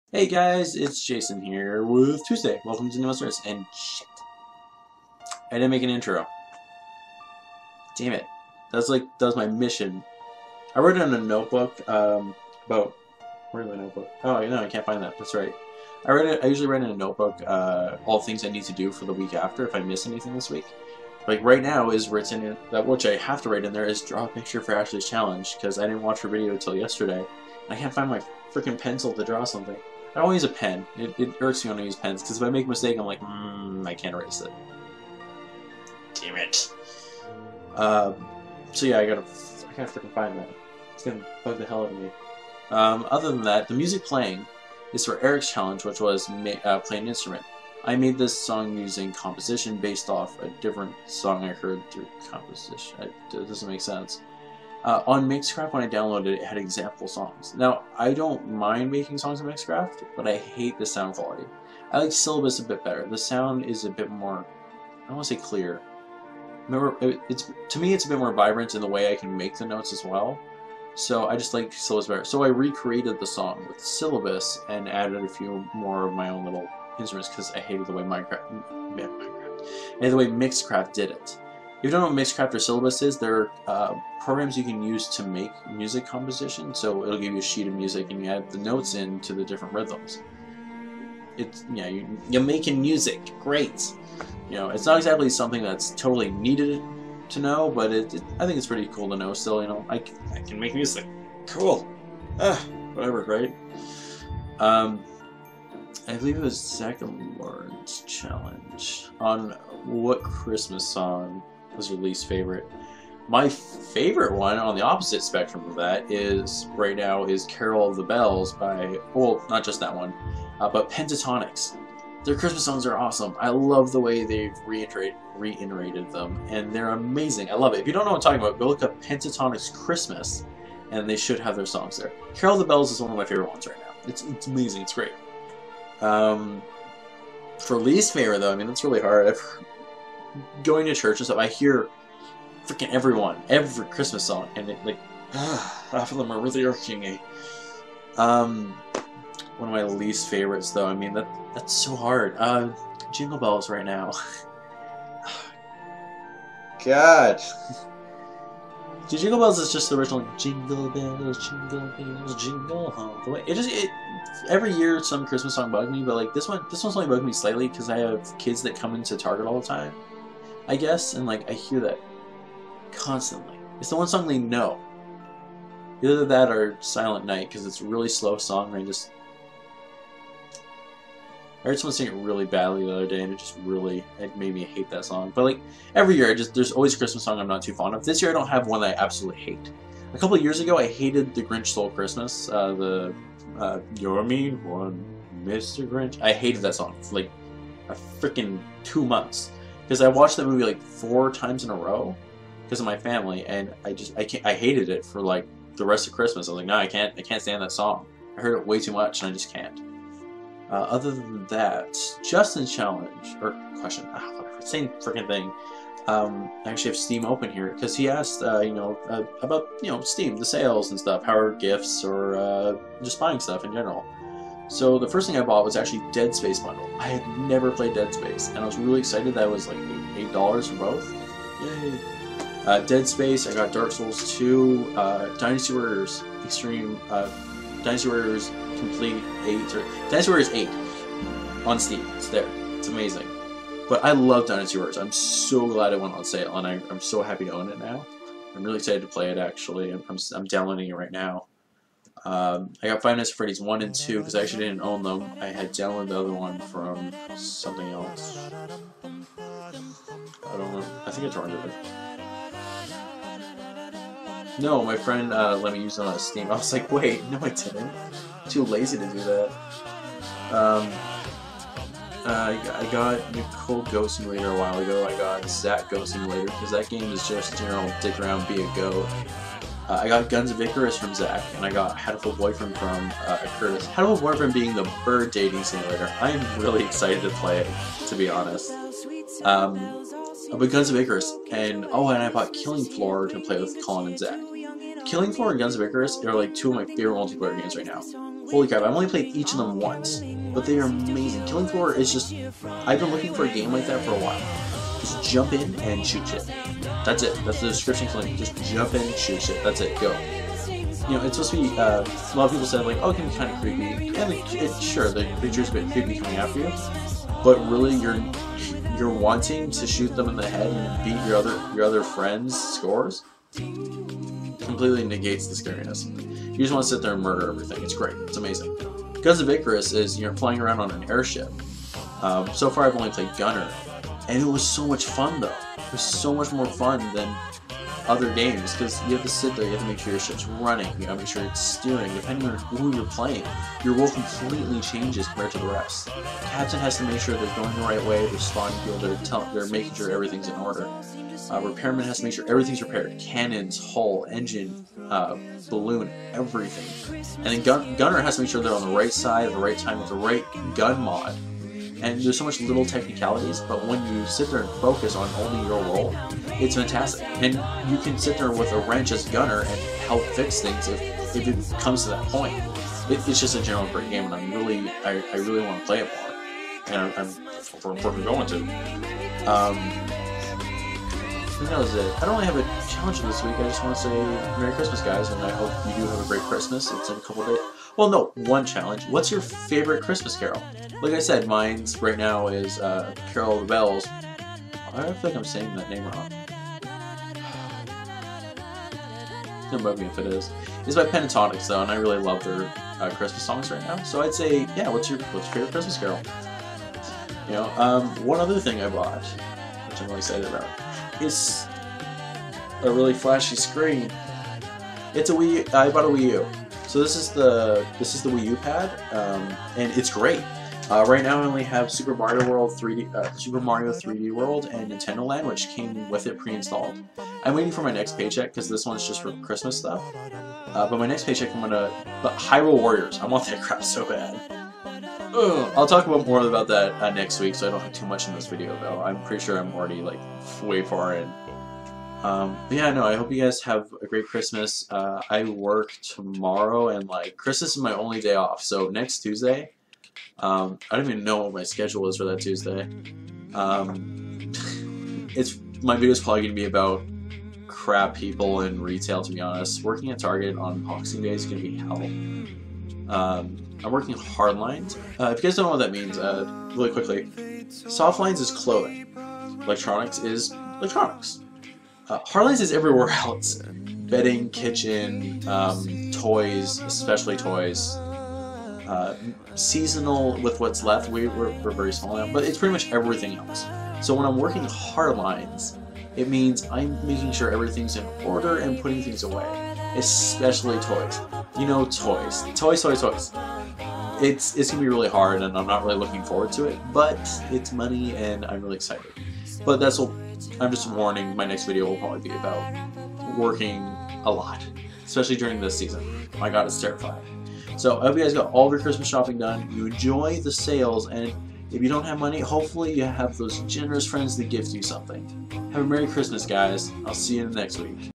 Hey guys, it's Jason here with Tuesday. Welcome to Nerdmas. And shit, I didn't make an intro. Damn it. That was my mission. I wrote it in a notebook. About where's my notebook? Oh no, I can't find that. That's right. I usually write in a notebook all things I need to do for the week after if I miss anything this week. Like right now is written in that which I have to write in there is draw a picture for Ashley's challenge because I didn't watch her video until yesterday. And I can't find my freaking pencil to draw something. I don't use a pen. It irks me when I use pens, because if I make a mistake, I'm like, I can't erase it. Damn it. So yeah, I gotta freaking find that. It's gonna bug the hell out of me. Other than that, the music playing is for Eric's challenge, which was playing an instrument. I made this song using composition based off a different song I heard through composition. It doesn't make sense. On Mixcraft, when I downloaded it, it had example songs. Now, I don't mind making songs in Mixcraft, but I hate the sound quality. I like Syllabus a bit better. The sound is a bit more, I don't want to say clear. Remember, to me, it's a bit more vibrant in the way I can make the notes as well. So I just like Syllabus better. So I recreated the song with Syllabus and added a few more of my own little instruments because I hated the way I hated the way Mixcraft did it. If you don't know what Mixcraft or Syllabus is, they're programs you can use to make music composition. So it'll give you a sheet of music and you add the notes into the different rhythms. It's you're making music, great. It's not exactly something that's totally needed to know, but I think it's pretty cool to know. Still, I can make music, cool. Whatever, right? I believe it was Zach and Lauren's challenge on what Christmas song was your least favorite. My favorite one on the opposite spectrum of that is right now is Carol of the Bells by, well, not just that one, but Pentatonics. Their Christmas songs are awesome. I love the way they've reiterated them, and they're amazing. I love it. If you don't know what I'm talking about, go look up Pentatonics Christmas, and they should have their songs there. Carol of the Bells is one of my favorite ones right now. It's amazing. It's great. For least favorite though, I mean, that's really hard. Going to church and stuff, I hear freaking every Christmas song, and half of them are really irking me. One of my least favorites though, I mean, that's so hard. Jingle Bells right now. God. Jingle Bells is just the original Jingle Bells, Jingle All the Way. Every year some Christmas song bugs me, but like this one's only bugged me slightly because I have kids that come into Target all the time, I guess, and like I hear that constantly. It's the one song they know. Either that or Silent Night, because it's a really slow song and I heard someone sing it really badly the other day, and it made me hate that song. But like every year, there's always a Christmas song I'm not too fond of. This year, I don't have one that I absolutely hate. A couple of years ago, I hated The Grinch Stole Christmas. You're a mean one, Mr. Grinch. I hated that song for like a freaking 2 months because I watched that movie like 4 times in a row because of my family, and I hated it for like the rest of Christmas. I was like, no, I can't stand that song. I heard it way too much, and I just can't. Other than that, Justin's challenge, or question, whatever, same freaking thing. I actually have Steam open here, because he asked, about, Steam, the sales and stuff, how are gifts, or just buying stuff in general. So the first thing I bought was actually Dead Space bundle. I had never played Dead Space, and I was really excited that it was like $8 for both. Yay! Dead Space, I got Dark Souls 2, Dynasty Warriors Extreme, Dynasty Warriors Complete 8, or Dynasty Warriors 8 on Steam. It's there. It's amazing. But I love Dynasty Warriors. I'm so glad it went on sale, and I'm so happy to own it now. I'm really excited to play it, actually. I'm downloading it right now. I got Five Nights at Freddy's 1 and 2 because I actually didn't own them. I had downloaded the other one from something else. I don't know. I think I torrented it. No, my friend let me use it on Steam. I was like, wait, no I didn't. I'm too lazy to do that. I got Nicole Goat Simulator a while ago. I got Zach Goat Simulator because that game is just general dick around, be a goat. I got Guns of Icarus from Zach, and I got Hatful Boyfriend from Curtis. Hatful Boyfriend being the bird dating simulator. I am really excited to play it, to be honest. But Guns of Icarus, and I bought Killing Floor to play with Colin and Zach. Killing Floor and Guns of Icarus are like 2 of my favorite multiplayer games right now. holy crap, I've only played each of them once, but they are amazing. Killing Floor is just, I've been looking for a game like that for a while. Just jump in and shoot shit. That's it. That's the description for like, just jump in, shoot shit. That's it, go. You know, it's supposed to be, a lot of people said like, oh, it can be kind of creepy. And sure, the creature's a bit creepy coming after you, but really you're wanting to shoot them in the head and beat your other friends' scores. Completely negates the scariness. You just want to sit there and murder everything. It's great. It's amazing. Guns of Icarus is you're flying around on an airship. So far I've only played Gunner, and it was so much fun though. It was so much more fun than other games because you have to sit there, you have to make sure your ship's running, you gotta make sure it's steering. Depending on who you're playing, your role completely changes compared to the rest. Captain has to make sure they're going the right way, they're spawning people, they're making sure everything's in order. Repairman has to make sure everything's repaired. Cannons, hull, engine, balloon, everything. And then Gunner has to make sure they're on the right side at the right time with the right gun mod. And there's so much little technicalities, but when you sit there and focus on only your role, it's fantastic. And you can sit there with a wrench as Gunner and help fix things if it comes to that point. It's just a general great game, and I really want to play it more. And I'm going to. I think that was it. I don't really have a challenge this week. I just want to say Merry Christmas, guys, and I hope you do have a great Christmas. It's in a couple days. Well, no, one challenge. What's your favorite Christmas carol? Like I said, mine's right now is Carol of the Bells. I feel like I'm saying that name wrong. Don't bug me if it is. It's by Pentatonics, though, and I really love their Christmas songs right now. So I'd say, yeah, what's your favorite Christmas carol? You know, one other thing I bought, which I'm really excited about, is a really flashy screen. It's a Wii. I bought a Wii U. So this is the Wii U pad, and it's great. Right now I only have Super Mario 3D World and Nintendo Land, which came with it pre-installed. I'm waiting for my next paycheck because this one's just for Christmas stuff. But my next paycheck I'm gonna. But Hyrule Warriors, I want that crap so bad. Ugh. I'll talk more about that next week, so I don't have too much in this video though. I'm pretty sure I'm already like way far in. But yeah, no, I hope you guys have a great Christmas. I work tomorrow, and like Christmas is my only day off. So next Tuesday, I don't even know what my schedule is for that Tuesday. My video is probably gonna be about crap people in retail. To be honest, working at Target on Boxing Day is gonna be hell. I'm working hardlines. If you guys don't know what that means, really quickly, softlines is clothing. Electronics is electronics. Hardlines is everywhere else. Bedding, kitchen, toys, especially toys. Seasonal with what's left. We're very small now, but it's pretty much everything else. So when I'm working hardlines, it means I'm making sure everything's in order and putting things away. Especially toys. You know, toys. Toys. It's gonna be really hard, and I'm not really looking forward to it, but it's money and I'm really excited. But I'm just warning, my next video will probably be about working a lot, especially during this season. My god, it's terrifying. So I hope you guys got all of your Christmas shopping done. You enjoy the sales, and if you don't have money, hopefully you have those generous friends that gift you something. Have a Merry Christmas, guys. I'll see you next week.